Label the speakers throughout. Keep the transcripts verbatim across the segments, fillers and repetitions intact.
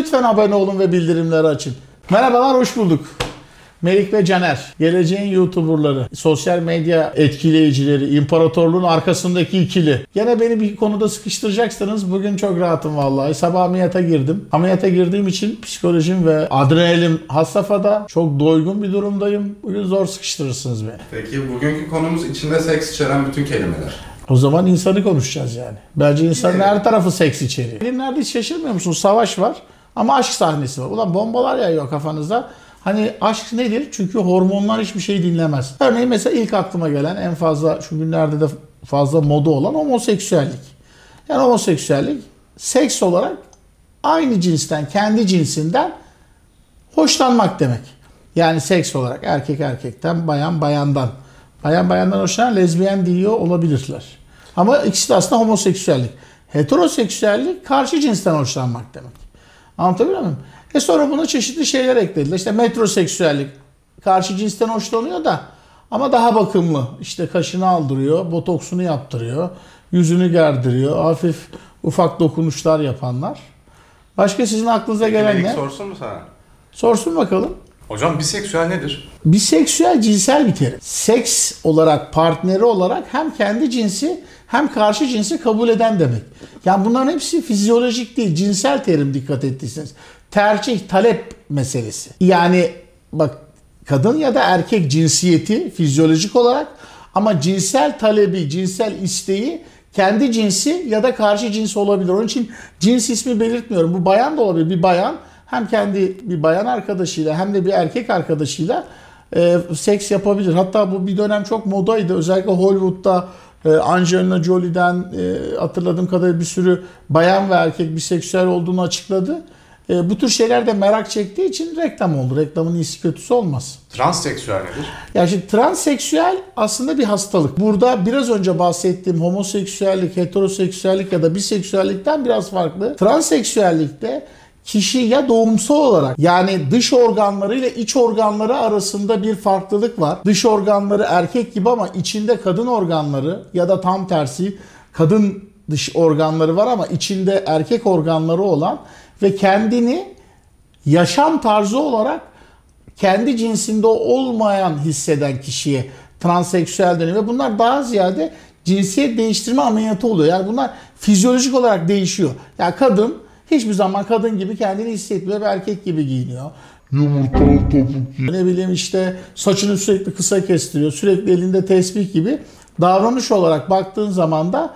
Speaker 1: lütfen abone olun ve bildirimleri açın. Merhabalar, hoş bulduk. Melik ve Caner, geleceğin YouTuber'ları, sosyal medya etkileyicileri, imparatorluğun arkasındaki ikili. Gene beni bir konuda sıkıştıracaksınız. Bugün çok rahatım vallahi. Sabah ameliyata girdim. Ameliyata girdiğim için psikolojim ve adrenalin has safhada. Çok doygun bir durumdayım. Bugün zor sıkıştırırsınız beni.
Speaker 2: Peki bugünkü konumuz içinde seks içeren bütün kelimeler.
Speaker 1: O zaman insanı konuşacağız yani. Bence insanın her tarafı seks içeriyor. Filmlerde hiç şaşırmıyor musunuz? Savaş var ama aşk sahnesi var. Ulan bombalar yayıyor kafanızda. Hani aşk nedir? Çünkü hormonlar hiçbir şey dinlemez. Örneğin mesela ilk aklıma gelen, en fazla şu günlerde de fazla moda olan homoseksüellik. Yani homoseksüellik seks olarak aynı cinsten, kendi cinsinden hoşlanmak demek. Yani seks olarak erkek erkekten, bayan bayandan. Bayan bayandan hoşlanan lezbiyen diyor olabilirler. Ama ikisi de aslında homoseksüellik. Heteroseksüellik karşı cinsten hoşlanmak demek. Anlatabiliyor muyum? E sonra buna çeşitli şeyler eklediler. İşte metroseksüellik karşı cinsten hoşlanıyor da ama daha bakımlı. İşte kaşını aldırıyor, botoksunu yaptırıyor, yüzünü gerdiriyor, hafif ufak dokunuşlar yapanlar. Başka sizin aklınıza gelen ne?
Speaker 2: Sorsun mu sana?
Speaker 1: Sorsun bakalım.
Speaker 2: Hocam biseksüel nedir?
Speaker 1: Biseksüel cinsel bir terim. Seks olarak, partneri olarak hem kendi cinsi hem karşı cinsi kabul eden demek. Yani bunların hepsi fizyolojik değil, cinsel terim dikkat ettiyseniz. Tercih, talep meselesi. Yani bak, kadın ya da erkek cinsiyeti fizyolojik olarak ama cinsel talebi, cinsel isteği kendi cinsi ya da karşı cins olabilir. Onun için cins ismi belirtmiyorum. Bu bayan da olabilir. Bir bayan hem kendi bir bayan arkadaşıyla hem de bir erkek arkadaşıyla e, seks yapabilir. Hatta bu bir dönem çok modaydı. Özellikle Hollywood'da e, Angelina Jolie'den e, hatırladığım kadarıyla bir sürü bayan ve erkek biseksüel olduğunu açıkladı. E, bu tür şeyler de merak çektiği için reklam oldu. Reklamın iyisi kötüsü olmaz.
Speaker 2: Transseksüel nedir?
Speaker 1: Yani şimdi transseksüel aslında bir hastalık. Burada biraz önce bahsettiğim homoseksüellik, heteroseksüellik ya da biseksüellikten biraz farklı. Transseksüellikte kişi ya doğumsal olarak, yani dış organları ile iç organları arasında bir farklılık var. Dış organları erkek gibi ama içinde kadın organları ya da tam tersi kadın dış organları var ama içinde erkek organları olan ve kendini yaşam tarzı olarak kendi cinsinde olmayan hisseden kişiye transseksüel deniyor. Ve bunlar daha ziyade cinsiyet değiştirme ameliyatı oluyor. Yani bunlar fizyolojik olarak değişiyor. Yani kadın hiçbir zaman kadın gibi kendini hissetmiyor ve erkek gibi giyiniyor. Yumurtalı topuk. Ne bileyim işte saçını sürekli kısa kestiriyor. Sürekli elinde tesbih gibi. Davranış olarak baktığın zaman da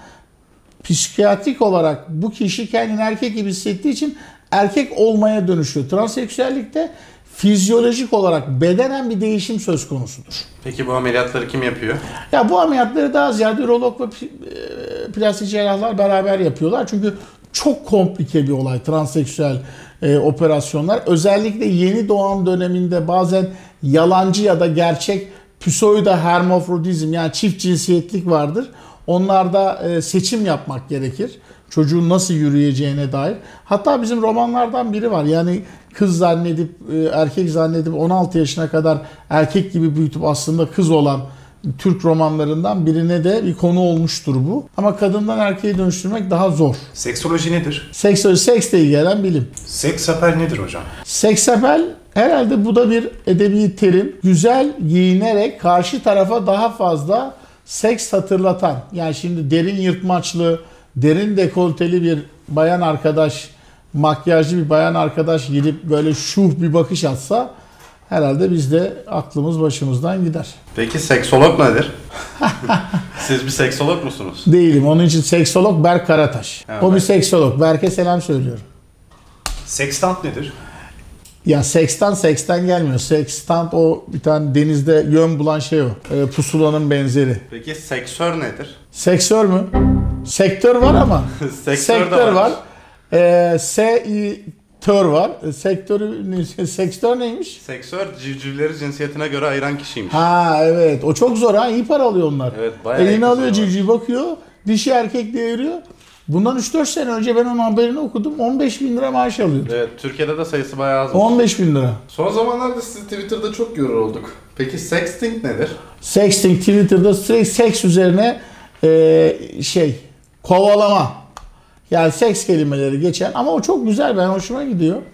Speaker 1: psikiyatrik olarak bu kişi kendini erkek gibi hissettiği için erkek olmaya dönüşüyor. Transseksüellikte fizyolojik olarak bedenen bir değişim söz konusudur.
Speaker 2: Peki bu ameliyatları kim yapıyor? Ya
Speaker 1: bu ameliyatları daha ziyade ürolog ve plastik cerrahlar beraber yapıyorlar. Çünkü çok komplike bir olay transseksüel e, operasyonlar. Özellikle yeni doğan döneminde bazen yalancı ya da gerçek pseudo hermafrodizm, yani çift cinsiyetlik vardır. Onlarda e, seçim yapmak gerekir. Çocuğun nasıl yürüyeceğine dair. Hatta bizim romanlardan biri var. Yani kız zannedip, e, erkek zannedip on altı yaşına kadar erkek gibi büyütüp aslında kız olan Türk romanlarından birine de bir konu olmuştur bu. Ama kadından erkeğe dönüştürmek daha zor.
Speaker 2: Seksoloji nedir?
Speaker 1: Seksoloji, seksle ilgilenen bilim.
Speaker 2: Seksapel nedir hocam?
Speaker 1: Seksapel herhalde bu da bir edebi terim. Güzel giyinerek karşı tarafa daha fazla seks hatırlatan. Yani şimdi derin yırtmaçlı, derin dekolteli bir bayan arkadaş, makyajlı bir bayan arkadaş gidip böyle şuh bir bakış atsa herhalde biz de aklımız başımızdan gider.
Speaker 2: Peki seksolog nedir? Siz bir seksolog musunuz?
Speaker 1: Değilim. Onun için seksolog Berk Karataş. Evet. O bir seksolog. Berk'e selam söylüyorum.
Speaker 2: Sekstant nedir?
Speaker 1: Ya seksten seksten gelmiyor. Sekstant o bir tane denizde yön bulan şey o. E, pusulanın benzeri.
Speaker 2: Peki seksör nedir?
Speaker 1: Seksör mü? Sektör var ama.
Speaker 2: Sektör,
Speaker 1: sektör var.
Speaker 2: var.
Speaker 1: E, S-I tör var. Sektörü, sektör neymiş?
Speaker 2: Seksör civcivleri cinsiyetine göre ayıran kişiymiş.
Speaker 1: Ha evet. O çok zor ha. İyi para alıyor onlar.
Speaker 2: Evet, bayağı
Speaker 1: Elini alıyor civciv, bakıyor. Dişi erkek diye ayırıyor. Bundan üç dört sene önce ben onun haberini okudum. on beş bin lira maaş alıyordu.
Speaker 2: Evet, Türkiye'de de sayısı bayağı az.
Speaker 1: on beş bin lira.
Speaker 2: Son zamanlarda sizi Twitter'da çok görür olduk. Peki sexting nedir?
Speaker 1: Sexting Twitter'da seks üzerine e, şey kovalama. Yani seks kelimeleri geçen ama o çok güzel, ben hoşuma gidiyor.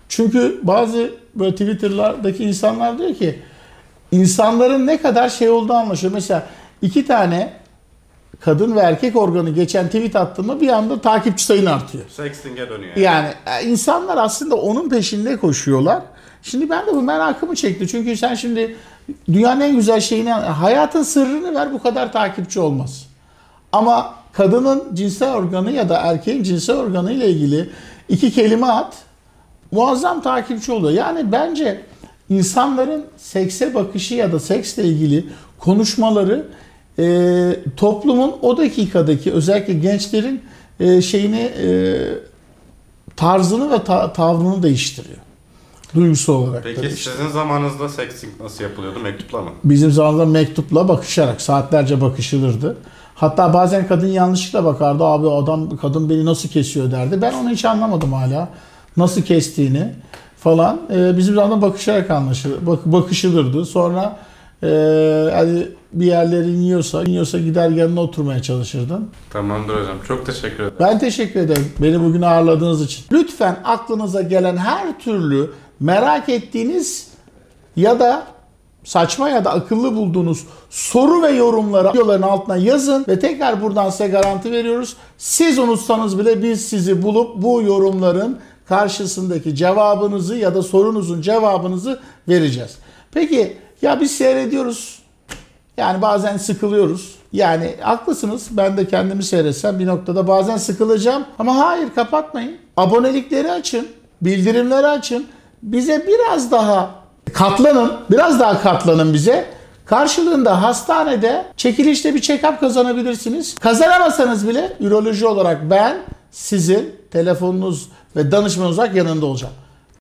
Speaker 1: Çünkü bazı böyle Twitter'lardaki insanlar diyor ki insanların ne kadar şey olduğu anlaşılıyor. Mesela iki tane kadın ve erkek organı geçen tweet attığında bir anda takipçi sayın artıyor.
Speaker 2: Sexting'e dönüyor.
Speaker 1: Yani. yani insanlar aslında onun peşinde koşuyorlar. Şimdi ben de bu merakımı çekti. Çünkü sen şimdi dünyanın en güzel şeyini, hayatın sırrını ver, bu kadar takipçi olmaz. Ama kadının cinsel organı ya da erkeğin cinsel organı ile ilgili iki kelime at, muazzam takipçi oluyor. Yani bence insanların sekse bakışı ya da seksle ilgili konuşmaları e, toplumun o dakikadaki özellikle gençlerin e, şeyini e, tarzını ve ta- tavrını değiştiriyor. Duygusal olarak.
Speaker 2: Peki
Speaker 1: işte.
Speaker 2: sizin zamanınızda sexting nasıl yapılıyordu? Mektupla mı?
Speaker 1: Bizim zamanımızda mektupla bakışarak saatlerce bakışılırdı. Hatta bazen kadın yanlışlıkla bakardı. Abi adam kadın beni nasıl kesiyor derdi. Ben onu hiç anlamadım hala. Nasıl kestiğini falan. Ee, bizim zamanımızda bakışarak anlaşılır, bak, bakışılırdı. Sonra e, hani bir yerlerin yiyorsa, yiyorsa gider yanına oturmaya çalışırdın.
Speaker 2: Tamamdır hocam. Çok teşekkür ederim.
Speaker 1: Ben teşekkür ederim beni bugün ağırladığınız için. Lütfen aklınıza gelen her türlü merak ettiğiniz ya da saçma ya da akıllı bulduğunuz soru ve yorumları videoların altına yazın ve tekrar buradan size garanti veriyoruz. Siz unutsanız bile biz sizi bulup bu yorumların karşısındaki cevabınızı ya da sorunuzun cevabınızı vereceğiz. Peki ya biz seyrediyoruz. Yani bazen sıkılıyoruz. Yani haklısınız. Ben de kendimi seyretsem bir noktada bazen sıkılacağım. Ama hayır, kapatmayın. Abonelikleri açın. Bildirimleri açın. Bize biraz daha katlanın. Biraz daha katlanın bize. Karşılığında hastanede çekilişte bir check-up kazanabilirsiniz. Kazanamasanız bile üroloji olarak ben sizin telefonunuz ve danışmanınız olarak yanında olacağım.